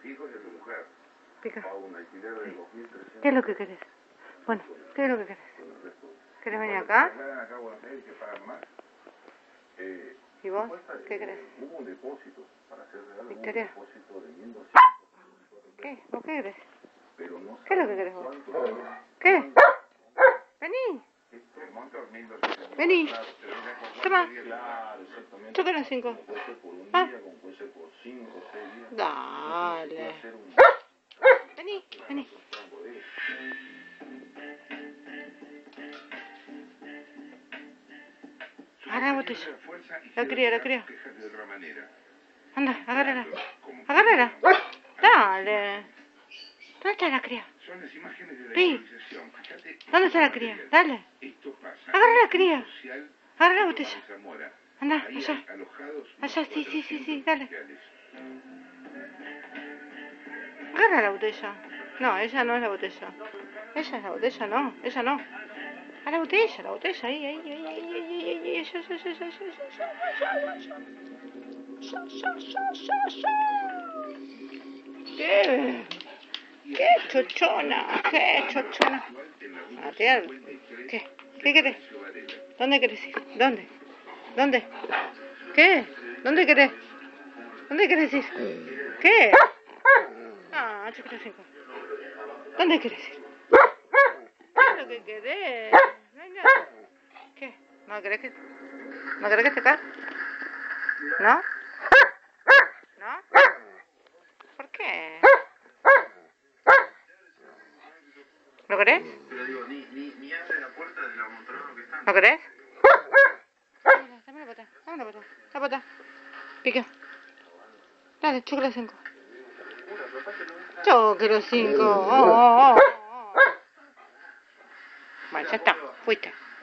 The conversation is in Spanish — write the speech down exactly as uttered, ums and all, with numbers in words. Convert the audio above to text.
hijos y a tu mujer. Pica. Pago un alquiler de dos mil trescientos. ¿Qué es lo que querés? Bueno, ¿qué es lo que querés? ¿Querés venir acá? Acá a Buenos Aires que pagan más. Eh, ¿Y vos? ¿Qué querés? Hubo un depósito para hacer real, Victoria. un depósito de mil doscientos. ¿Qué? ¿Vos qué querés? Pero no ¿Qué es lo que querés vos? cuánto. ¿Qué? Vení. El monto es mil doscientos. Vení. Toma. Claro, exactamente. Choca las cinco. Como puede ser por un Ah. día, como puede ser por cinco, seis días. Dale. Hacer un... Vení, vení. Agarra la botella. La cría, la cría. Anda, agárrala. Agárrala. Dale. ¿Dónde está la cría? Pi. ¿Dónde está la cría? Dale. Agarra la cría. Agarra la botella. Anda, allá. Allá, sí, sí, sí, sí, dale. Agarra la botella. No, ella no es la botella. Ella es la botella, no. Ella no. A la botella, la botella. Ahí, ahí, ahí, ahí, ahí, ahí, ahí, ahí. Ya, ya, ya, ya, ya, ya, ya. Ya, ya, ya, ya, ya. ¿Qué? ¿Qué chochona? ¿Qué chochona? Matear. ¿Qué? ¿Qué querés? ¿Dónde querés ir? ¿Dónde? ¿Dónde? ¿Qué? ¿Dónde querés? ¿Dónde querés ir? ¿Qué? Ah, chiquita cinco. ¿Dónde querés ir? ¿Qué es lo que querés? Venga. ¿Qué? ¿No querés que, ¿No querés que te cae? ¿No? ¿No? ¿Por qué? ¿Lo querés? Pero digo, ni, ni, ni abre la puerta de la montaña que están. ¿Lo querés? Dame, dame la pata, dame la pata, la pata. Pica. Dale, choque los cinco. Choque los cinco. Oh, oh, oh. Bueno, ya está, fuiste.